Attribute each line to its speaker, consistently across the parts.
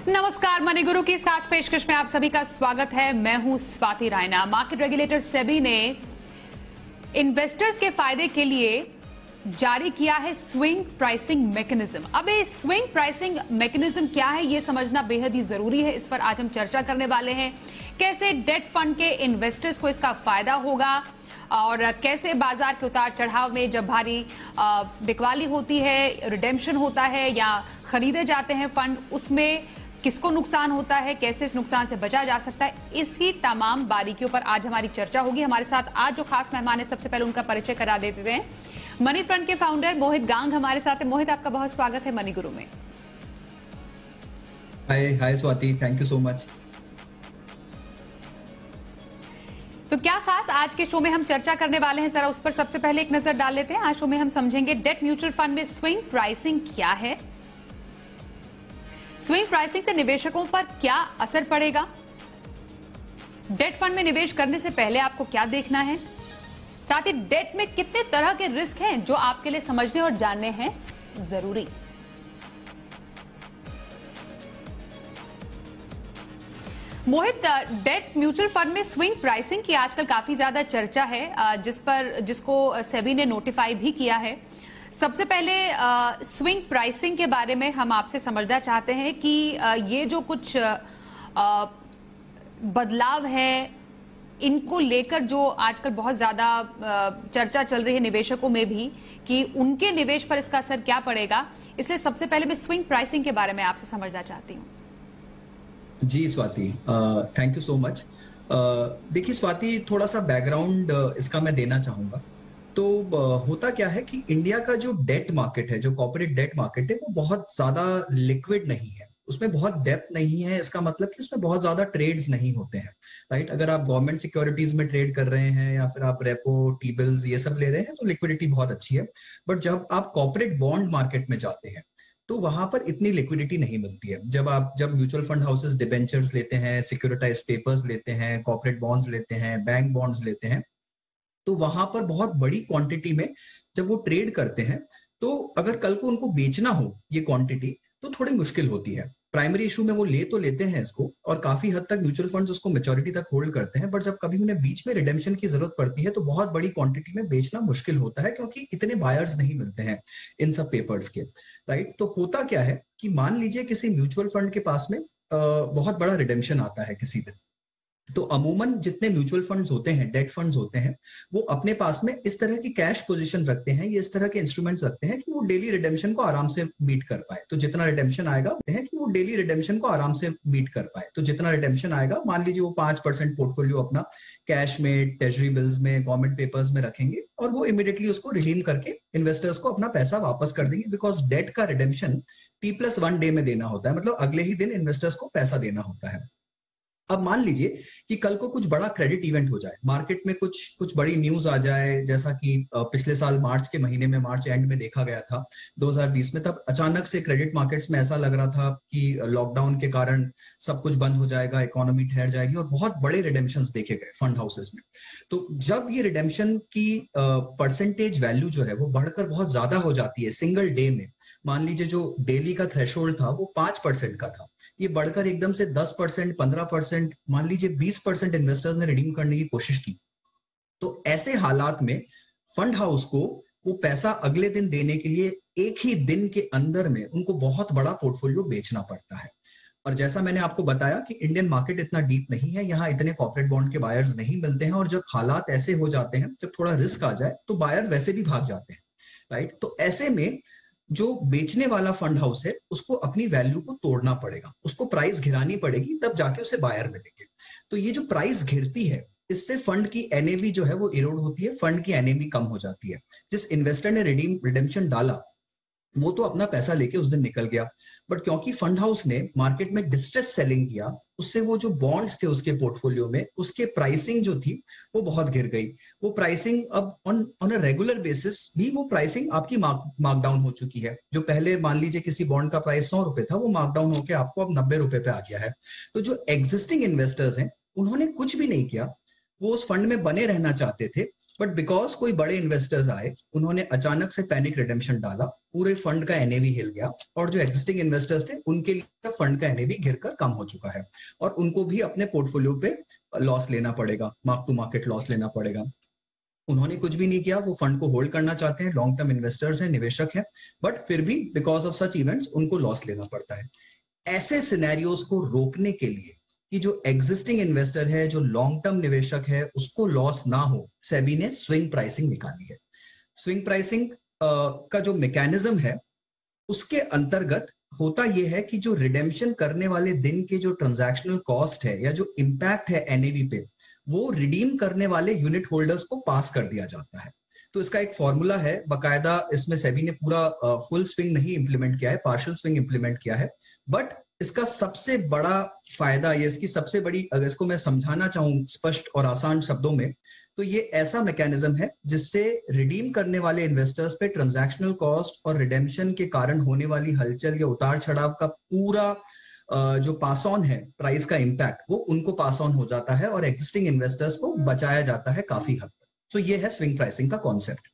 Speaker 1: नमस्कार, मनी गुरु की इस खास पेशकश में आप सभी का स्वागत है। मैं हूं स्वाति रायना। मार्केट रेगुलेटर सेबी ने इन्वेस्टर्स के फायदे के लिए जारी किया है स्विंग प्राइसिंग मैकेनिज्म। अब ये स्विंग प्राइसिंग मैकेनिज्म क्या है, ये समझना बेहद ही जरूरी है। इस पर आज हम चर्चा करने वाले हैं। कैसे डेट फंड के इन्वेस्टर्स को इसका फायदा होगा और कैसे बाजार के उतार चढ़ाव में जब भारी बिकवाली होती है, रिडेम्पशन होता है या खरीदे जाते हैं फंड, उसमें किसको नुकसान होता है, कैसे इस नुकसान से बचा जा सकता है, इसी तमाम बारीकियों पर आज हमारी चर्चा होगी। हमारे साथ आज जो खास मेहमान है, सबसे पहले उनका परिचय करा देते हैं। मनी फ्रंट के फाउंडर मोहित गांग हमारे साथ है। मोहित, आपका बहुत स्वागत है मनी गुरु में।
Speaker 2: Hi Swati, thank you so much.
Speaker 1: तो क्या खास आज के शो में हम चर्चा करने वाले हैं, जरा उस पर सबसे पहले एक नजर डाल लेते हैं। आज शो में हम समझेंगे डेट म्यूचुअल फंड में स्विंग प्राइसिंग क्या है, स्विंग प्राइसिंग से निवेशकों पर क्या असर पड़ेगा, डेट फंड में निवेश करने से पहले आपको क्या देखना है, साथ ही डेट में कितने तरह के रिस्क हैं जो आपके लिए समझने और जानने हैं जरूरी। मोहित, डेट म्यूचुअल फंड में स्विंग प्राइसिंग की आजकल काफी ज्यादा चर्चा है, जिसको सेबी ने नोटिफाई भी किया है। सबसे पहले स्विंग प्राइसिंग के बारे में हम आपसे समझना चाहते हैं कि ये जो कुछ बदलाव है, इनको लेकर जो आजकल बहुत ज्यादा चर्चा चल रही है निवेशकों में भी कि उनके निवेश पर इसका असर क्या पड़ेगा, इसलिए सबसे पहले मैं स्विंग प्राइसिंग के बारे में आपसे समझना चाहती हूँ।
Speaker 2: जी Swati, thank you so much. देखिए स्वाति, थोड़ा सा बैकग्राउंड इसका मैं देना चाहूंगा। तो होता क्या है कि इंडिया का जो डेट मार्केट है, जो कॉर्पोरेट डेट मार्केट है, वो बहुत ज्यादा लिक्विड नहीं है, उसमें बहुत डेप्थ नहीं है। इसका मतलब कि उसमें बहुत ज्यादा ट्रेड्स नहीं होते हैं, राइट। अगर आप गवर्नमेंट सिक्योरिटीज में ट्रेड कर रहे हैं या फिर आप रेपो, टी बिल्स ये सब ले रहे हैं तो लिक्विडिटी बहुत अच्छी है। बट जब आप कॉर्पोरेट बॉन्ड मार्केट में जाते हैं तो वहां पर इतनी लिक्विडिटी नहीं मिलती है। जब म्यूचुअल फंड हाउसेस डिबेंचर्स लेते हैं, सिक्योरिटाइज पेपर्स लेते हैं, कॉर्पोरेट बॉन्ड्स लेते हैं, बैंक बॉन्ड्स लेते हैं, तो वहां पर बहुत बड़ी क्वांटिटी में जब वो ट्रेड करते हैं तो अगर कल को उनको बेचना हो ये क्वांटिटी तो थोड़ी मुश्किल होती है। प्राइमरी इशू में वो ले तो लेते हैं इसको और काफी हद तक म्यूचुअल फंड्स उसको मैच्योरिटी तक होल्ड करते हैं, बट जब कभी उन्हें बीच में रिडेम्पशन की जरूरत पड़ती है तो बहुत बड़ी क्वांटिटी में बेचना मुश्किल होता है, क्योंकि इतने बायर्स नहीं मिलते हैं इन सब पेपर्स के, राइट। तो होता क्या है कि मान लीजिए किसी म्यूचुअल फंड के पास में बहुत बड़ा रिडेम्पशन आता है किसी दिन, तो अमूमन जितने म्यूचुअल फंड्स होते हैं, डेट फंड्स होते हैं, वो अपने पास में इस तरह की कैश पोजीशन रखते हैं, ये इस तरह के इंस्ट्रूमेंट्स रखते हैं कि वो डेली रिडेम्पशन को आराम से मीट कर पाए। तो जितना रिडेम्पशन आएगा है कि वो डेली रिडेम्पशन को आराम से मीट कर पाए। तो जितना रिडेम्पशन आएगा, मान लीजिए वो 5% पोर्टफोलियो अपना कैश में, ट्रेजरी बिल्स में, गवर्नमेंट पेपर्स में रखेंगे और वो इमीडिएटली उसको रिडीम करके इन्वेस्टर्स को अपना पैसा वापस कर देंगे, बिकॉज डेट का रिडेम्पशन T+1 डे में देना होता है, मतलब अगले ही दिन इन्वेस्टर्स को पैसा देना होता है। अब मान लीजिए कि कल को कुछ बड़ा क्रेडिट इवेंट हो जाए, मार्केट में कुछ बड़ी न्यूज आ जाए, जैसा कि पिछले साल मार्च के महीने में, मार्च एंड में देखा गया था 2020 में। तब अचानक से क्रेडिट मार्केट्स में ऐसा लग रहा था कि लॉकडाउन के कारण सब कुछ बंद हो जाएगा, इकोनॉमी ठहर जाएगी, और बहुत बड़े रिडेम्पशंस देखे गए फंड हाउसेस में। तो जब ये रिडेम्पशन की परसेंटेज वैल्यू जो है वो बढ़कर बहुत ज्यादा हो जाती है सिंगल डे में, मान लीजिए जो डेली का थ्रेशोल्ड था वो 5% का था, ये बढ़कर एकदम से 10%, 15%, मान लीजिए 20% इन्वेस्टर्स ने रिडीम करने की कोशिश की, तो ऐसे हालात में फंड हाउस को वो पैसा अगले दिन देने के लिए एक ही दिन के अंदर में उनको बहुत बड़ा पोर्टफोलियो बेचना पड़ता है। और जैसा मैंने आपको बताया कि इंडियन मार्केट इतना डीप नहीं है, यहाँ इतने कॉर्पोरेट बॉन्ड के बायर्स नहीं मिलते हैं, और जब हालात ऐसे हो जाते हैं, जब थोड़ा रिस्क आ जाए तो बायर वैसे भी भाग जाते हैं, राइट। तो ऐसे में जो बेचने वाला फंड हाउस है उसको अपनी वैल्यू को तोड़ना पड़ेगा, उसको प्राइस घिरानी पड़ेगी, तब जाके उसे बायर मिलेंगे। तो ये जो प्राइस घिरती है, इससे फंड की एनएवी जो है वो इरोड होती है, फंड की एनएवी कम हो जाती है। जिस इन्वेस्टर ने रिडेम्पशन डाला वो तो अपना पैसा लेके उस दिन निकल गया, बट क्योंकि फंड हाउस ने मार्केट में डिस्ट्रेस सेलिंग किया, उससे वो जो बॉन्ड्स थे उसके पोर्टफोलियो में, उसके प्राइसिंग जो थी वो बहुत गिर गई। वो प्राइसिंग अब ऑन अ रेगुलर बेसिस भी वो प्राइसिंग आपकी मार्कडाउन हो चुकी है। जो पहले मान लीजिए किसी बॉन्ड का प्राइस 100 रुपए था, वो मार्कडाउन होकर आपको अब 90 रुपए पे आ गया है। तो जो एग्जिस्टिंग इन्वेस्टर्स हैं उन्होंने कुछ भी नहीं किया, वो उस फंड में बने रहना चाहते थे, बट बिकॉज कोई बड़े इन्वेस्टर्स आए, उन्होंने अचानक से पैनिक रिडेम्पशन डाला, पूरे फंड का एनएवी हिल गया, और जो एग्जिस्टिंग इन्वेस्टर्स थे उनके लिए फंड का एनएवी गिरकर कम हो चुका है, और उनको भी अपने पोर्टफोलियो पे लॉस लेना पड़ेगा, मार्क टू मार्केट लॉस लेना पड़ेगा। उन्होंने कुछ भी नहीं किया, वो फंड को होल्ड करना चाहते हैं, लॉन्ग टर्म इन्वेस्टर्स हैं, निवेशक हैं, बट फिर भी बिकॉज ऑफ सच इवेंट्स उनको लॉस लेना पड़ता है। ऐसे सिनेरियोज को रोकने के लिए कि जो एग्जिस्टिंग इन्वेस्टर है, जो लॉन्ग टर्म निवेशक है, उसको लॉस ना हो, सेबी ने स्विंग प्राइसिंग निकाली है। स्विंग प्राइसिंग का जो मैकेनिज्म है, उसके अंतर्गत होता यह है कि जो रिडेम्पशन करने वाले दिन के जो ट्रांजैक्शनल कॉस्ट है या जो इम्पैक्ट है एनएवी पे, वो रिडीम करने वाले यूनिट होल्डर्स को पास कर दिया जाता है। तो इसका एक फॉर्मूला है बकायदा, इसमें सेबी ने पूरा फुल स्विंग नहीं इंप्लीमेंट किया है, पार्शियल स्विंग इंप्लीमेंट किया है। बट इसका सबसे बड़ा फायदा, ये इसकी सबसे बड़ी, अगर इसको मैं समझाना चाहूं स्पष्ट और आसान शब्दों में, तो ये ऐसा मैकेनिज्म है जिससे रिडीम करने वाले इन्वेस्टर्स पे ट्रांजैक्शनल कॉस्ट और रिडेम्पशन के कारण होने वाली हलचल या उतार चढ़ाव का पूरा जो पास ऑन है, प्राइस का इम्पैक्ट, वो उनको पास ऑन हो जाता है और एग्जिस्टिंग इन्वेस्टर्स को बचाया जाता है काफी हद तक। तो ये है स्विंग प्राइसिंग का कॉन्सेप्ट।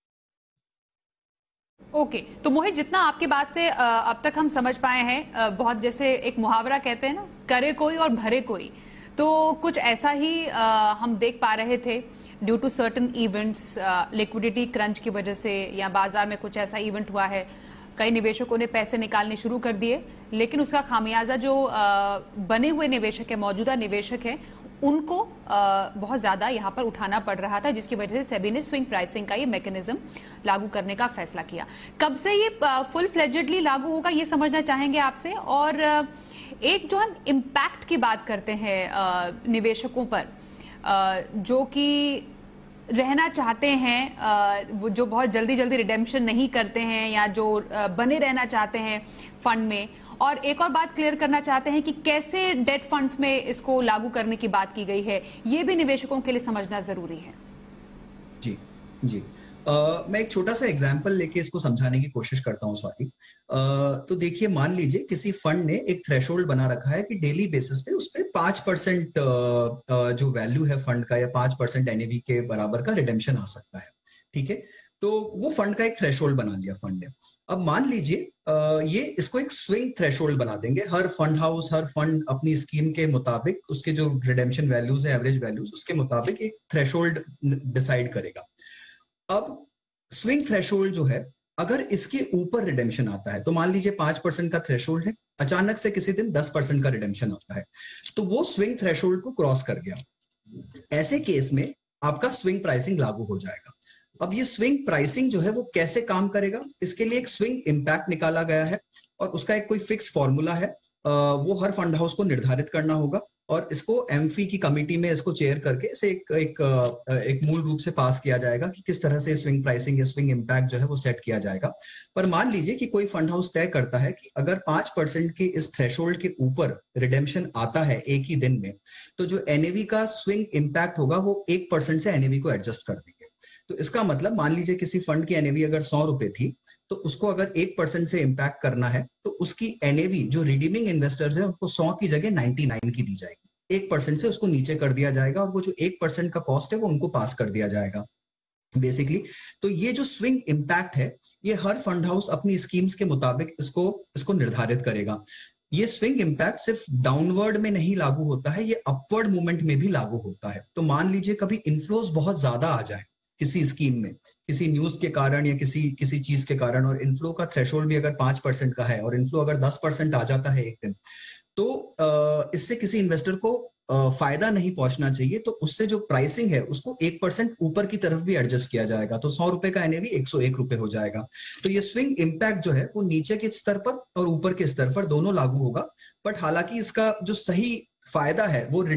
Speaker 1: ओके, तो मोहित, जितना आपकी बात से अब तक हम समझ पाए हैं, बहुत जैसे एक मुहावरा कहते हैं ना, करे कोई और भरे कोई, तो कुछ ऐसा ही हम देख पा रहे थे due to certain events, liquidity crunch की वजह से, या बाजार में कुछ ऐसा इवेंट हुआ है, कई निवेशकों ने पैसे निकालने शुरू कर दिए, लेकिन उसका खामियाजा जो बने हुए निवेशक है, मौजूदा निवेशक है, उनको बहुत ज्यादा यहाँ पर उठाना पड़ रहा था, जिसकी वजह से सेबी ने स्विंग प्राइसिंग का ये मैकेनिज्म लागू करने का फैसला किया। कब से ये फुल फ्लेजेडली लागू होगा, ये समझना चाहेंगे आपसे। और एक जो हम इम्पैक्ट की बात करते हैं निवेशकों पर, जो कि रहना चाहते हैं, वो जो बहुत जल्दी जल्दी रिडेम्पशन नहीं करते हैं, या जो बने रहना चाहते हैं फंड में, और एक और बात क्लियर करना चाहते हैं कि कैसे डेट फंड्स में इसको लागू करने की बात की गई है, ये भी निवेशकों के लिए समझना जरूरी है।
Speaker 2: जी जी, मैं एक छोटा सा एग्जांपल लेके इसको समझाने की कोशिश करता हूं स्वाति। तो देखिए, मान लीजिए किसी फंड ने एक थ्रेशोल्ड बना रखा है कि डेली बेसिस पे उस पे 5% जो वैल्यू है फंड का, या 5% एनएवी के बराबर का रिडेम्पशन आ सकता है। ठीक है, तो वो फंड का एक थ्रेशोल्ड बना लिया फंड ने। अब मान लीजिए ये इसको एक स्विंग थ्रेशोल्ड बना देंगे। हर फंड हाउस, हर फंड अपनी स्कीम के मुताबिक, उसके जो रिडेम्पशन वैल्यूज है, एवरेज वैल्यूज, उसके मुताबिक एक थ्रेशोल्ड डिसाइड करेगा। अब स्विंग थ्रेशोल्ड जो है, अगर इसके ऊपर रिडेम्पशन आता है, तो मान लीजिए 5% का थ्रेशोल्ड है, अचानक से किसी दिन 10% का रिडेम्पशन आता है, तो वो स्विंग थ्रेशोल्ड को क्रॉस कर गया। ऐसे केस में आपका स्विंग प्राइसिंग लागू हो जाएगा। अब ये स्विंग प्राइसिंग जो है वो कैसे काम करेगा, इसके लिए एक स्विंग इम्पैक्ट निकाला गया है, और उसका एक कोई फिक्स फॉर्मूला है, वो हर फंड हाउस को निर्धारित करना होगा, और इसको एमफी की कमिटी में इसको चेयर करके इसे एक मूल रूप से पास किया जाएगा कि किस तरह से स्विंग प्राइसिंग या स्विंग इम्पैक्ट जो है वो सेट किया जाएगा। पर मान लीजिए कि कोई फंड हाउस तय करता है कि अगर 5% के इस थ्रेशोल्ड के ऊपर रिडेम्पशन आता है एक ही दिन में, तो जो एनएवी का स्विंग इम्पैक्ट होगा वो 1% से एनएवी को एडजस्ट कर देंगे। तो इसका मतलब, मान लीजिए किसी फंड की एनएवी अगर 100 रुपए थी, तो उसको अगर 1% से इम्पैक्ट करना है, तो उसकी एनएवी जो रिडीमिंग इन्वेस्टर्स है उनको 100 की जगह 99 की दी जाएगी। 1% से उसको नीचे कर दिया जाएगा, और वो जो 1% का कॉस्ट है वो उनको पास कर दिया जाएगा बेसिकली। तो ये जो स्विंग इम्पैक्ट है, ये हर फंड हाउस अपनी स्कीम्स के मुताबिक इसको निर्धारित करेगा। ये स्विंग इम्पैक्ट सिर्फ डाउनवर्ड में नहीं लागू होता है, ये अपवर्ड मूवमेंट में भी लागू होता है। तो मान लीजिए कभी इन्फ्लोज बहुत ज्यादा आ जाए किसी स्कीम में, किसी न्यूज के कारण या किसी चीज के कारण, और इनफ्लो का थ्रेशोल्ड भी अगर 5% का है, और इनफ्लो अगर 10% आ जाता है एक दिन, तो इससे किसी इन्वेस्टर को फायदा नहीं पहुंचना चाहिए। तो उससे जो प्राइसिंग है उसको 1% ऊपर की तरफ भी एडजस्ट किया जाएगा, तो 100 रुपए का एनएवी 101 रुपए हो जाएगा। तो ये स्विंग इम्पैक्ट जो है वो नीचे के स्तर पर और ऊपर के स्तर पर दोनों लागू होगा। बट हालांकि इसका जो सही फायदा है वो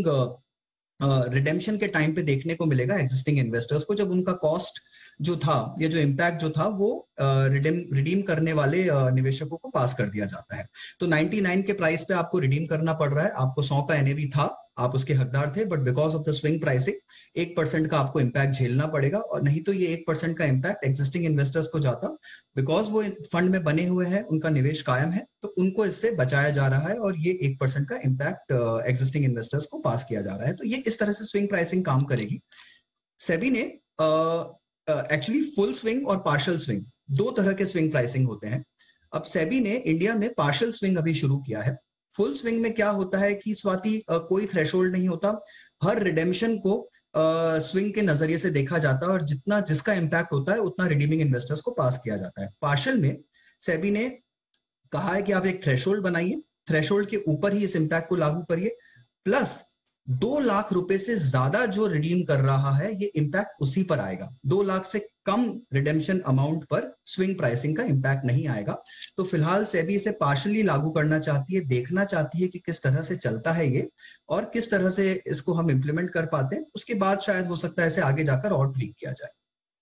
Speaker 2: रिडेम्पशन के टाइम पे देखने को मिलेगा एग्जिस्टिंग इन्वेस्टर्स को, जब उनका कॉस्ट जो था, ये जो इम्पैक्ट जो था, वो रिडीम करने वाले निवेशकों को पास कर दिया जाता है। तो 99 के प्राइस पे आपको रिडीम करना पड़ रहा है, आपको 100 का एनएवी था, आप उसके हकदार थे, but because of the swing pricing 1% का आपको इम्पैक्ट झेलना पड़ेगा, और नहीं तो ये 1% का इम्पैक्ट एग्जिस्टिंग इन्वेस्टर्स को जाता। बिकॉज वो फंड में बने हुए हैं, उनका निवेश कायम है, तो उनको इससे बचाया जा रहा है, और ये 1% का इम्पैक्ट एग्जिस्टिंग इन्वेस्टर्स को पास किया जा रहा है। तो ये इस तरह से स्विंग प्राइसिंग काम करेगी। सेबी ने एक्चुअली फुल स्विंग और पार्शियल स्विंग, दो तरह के स्विंग प्राइसिंग होते हैं। अब सेबी ने इंडिया में पार्शियल स्विंग अभी शुरू किया है। फुल स्विंग में क्या होता है कि स्वाति कोई थ्रेशोल्ड नहीं होता, हर रिडेम्पशन को स्विंग के नजरिए से देखा जाता है और जितना जिसका इंपैक्ट होता है उतना रिडीमिंग इन्वेस्टर्स को पास किया जाता है। पार्शियल में सेबी ने कहा है कि आप एक थ्रेशोल्ड बनाइए, थ्रेशोल्ड के ऊपर ही इस इंपैक्ट को लागू करिए, प्लस 2 लाख रुपए से ज्यादा जो रिडीम कर रहा है ये इंपैक्ट उसी पर आएगा। 2 लाख से कम रिडेम्पशन अमाउंट पर स्विंग प्राइसिंग का इंपैक्ट नहीं आएगा। तो फिलहाल सेबी इसे पार्शियली लागू करना चाहती है, देखना चाहती है कि किस तरह से चलता है ये और किस तरह से इसको हम इंप्लीमेंट कर पाते हैं। उसके बाद शायद हो सकता है इसे आगे जाकर और ट्वीक किया जाए।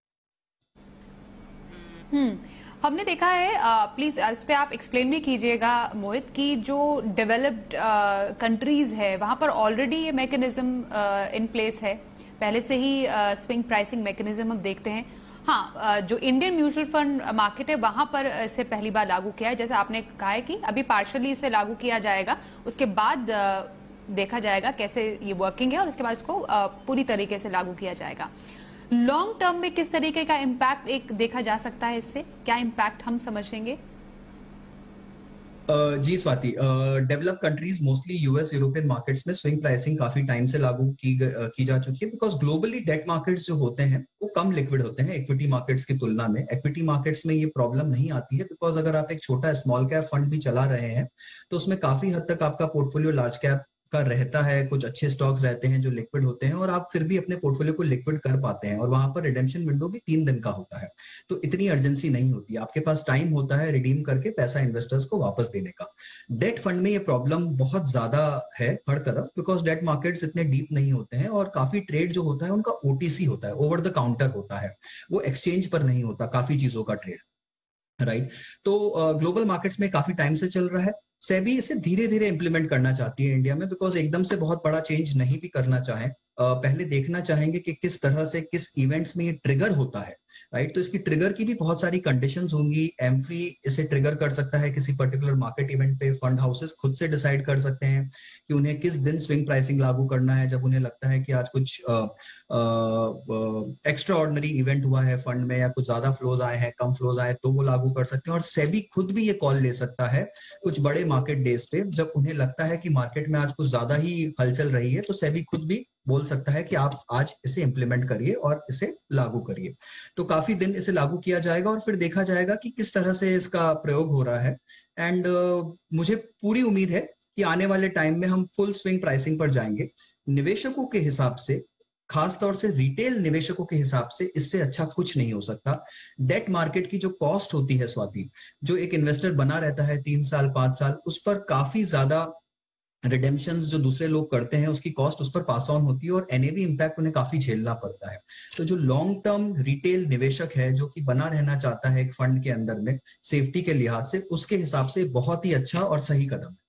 Speaker 1: हमने देखा है, प्लीज इस पे आप एक्सप्लेन भी कीजिएगा मोहित, कि जो डेवलप्ड कंट्रीज है वहां पर ऑलरेडी ये मैकेनिज्म इन प्लेस है, पहले से ही स्विंग प्राइसिंग मैकेनिज्म हम देखते हैं। हाँ, जो इंडियन म्यूचुअल फंड मार्केट है वहां पर इसे पहली बार लागू किया है, जैसे आपने कहा है कि अभी पार्शियली इसे लागू किया जाएगा, उसके बाद देखा जाएगा कैसे ये वर्किंग है और उसके बाद इसको पूरी तरीके से लागू किया जाएगा। लॉन्ग टर्म में किस तरीके का इंपैक्ट एक देखा जा सकता है, इससे क्या इंपैक्ट हम समझेंगे?
Speaker 2: जी Swati, develop countries mostly US European markets में स्विंग प्राइसिंग काफी टाइम से लागू की जा चुकी है, बिकॉज ग्लोबली डेट मार्केट्स जो होते हैं वो कम लिक्विड होते हैं इक्विटी मार्केट्स की तुलना में। इक्विटी मार्केट्स में ये प्रॉब्लम नहीं आती है, बिकॉज अगर आप एक छोटा स्मॉल कैप फंड भी चला रहे हैं तो उसमें काफी हद तक आपका पोर्टफोलियो लार्ज कैप का रहता है, कुछ अच्छे स्टॉक्स रहते हैं जो लिक्विड होते हैं और आप फिर भी अपने पोर्टफोलियो को लिक्विड कर पाते हैं और वहां पर रिडेम्पशन विंडो भी 3 दिन का होता है, तो इतनी अर्जेंसी नहीं होती, आपके पास टाइम होता है रिडीम करके पैसा इन्वेस्टर्स को वापस देने का। डेट फंड में ये प्रॉब्लम बहुत ज्यादा है हर तरफ, बिकॉज डेट मार्केट्स इतने डीप नहीं होते हैं और काफी ट्रेड जो होता है उनका ओटीसी होता है, ओवर द काउंटर होता है, वो एक्सचेंज पर नहीं होता काफी चीजों का ट्रेड, राइट। तो ग्लोबल मार्केट्स में काफी टाइम से चल रहा है। सेबी इसे धीरे धीरे इंप्लीमेंट करना चाहती है इंडिया में, बिकॉज एकदम से बहुत बड़ा चेंज नहीं भी करना चाहे, पहले देखना चाहेंगे कि किस तरह से किस इवेंट्स में ये ट्रिगर होता है, राइट। तो इसकी ट्रिगर की भी बहुत सारी कंडीशंस होंगी। एमफी इसे ट्रिगर कर सकता है किसी पर्टिकुलर मार्केट इवेंट पे, फंड हाउसेस खुद से डिसाइड कर सकते हैं कि उन्हें किस दिन स्विंग प्राइसिंग लागू करना है, जब उन्हें लगता है कि आज कुछ एक्स्ट्रा ऑर्डिनरी इवेंट हुआ है फंड में या कुछ ज्यादा फ्लोज आए हैं, कम फ्लोज आए, तो वो लागू कर सकते हैं। और सेबी खुद भी ये कॉल ले सकता है कुछ बड़े मार्केट डेज पे, जब उन्हें लगता है कि मार्केट में आज कुछ ज्यादा ही हलचल रही है, तो सेबी खुद भी बोल सकता है कि आप आज इसे इंप्लीमेंट करिए और इसे लागू करिए। तो काफी दिन इसे लागू किया जाएगा और फिर देखा जाएगा कि किस तरह से इसका प्रयोग हो रहा है। एंड मुझे पूरी उम्मीद है कि आने वाले टाइम में हम फुल स्विंग प्राइसिंग पर जाएंगे। निवेशकों के हिसाब से, खासतौर से रिटेल निवेशकों के हिसाब से इससे अच्छा कुछ नहीं हो सकता। डेट मार्केट की जो कॉस्ट होती है स्वाति, जो एक इन्वेस्टर बना रहता है 3 साल 5 साल, उस पर काफी ज्यादा रिडेम्पशंस जो दूसरे लोग करते हैं उसकी कॉस्ट उस पर पास ऑन होती है और एनएवी इंपैक्ट उन्हें काफी झेलना पड़ता है। तो जो लॉन्ग टर्म रिटेल निवेशक है जो कि बना रहना चाहता है एक फंड के अंदर में सेफ्टी के लिहाज से, उसके हिसाब से बहुत ही अच्छा और सही कदम है।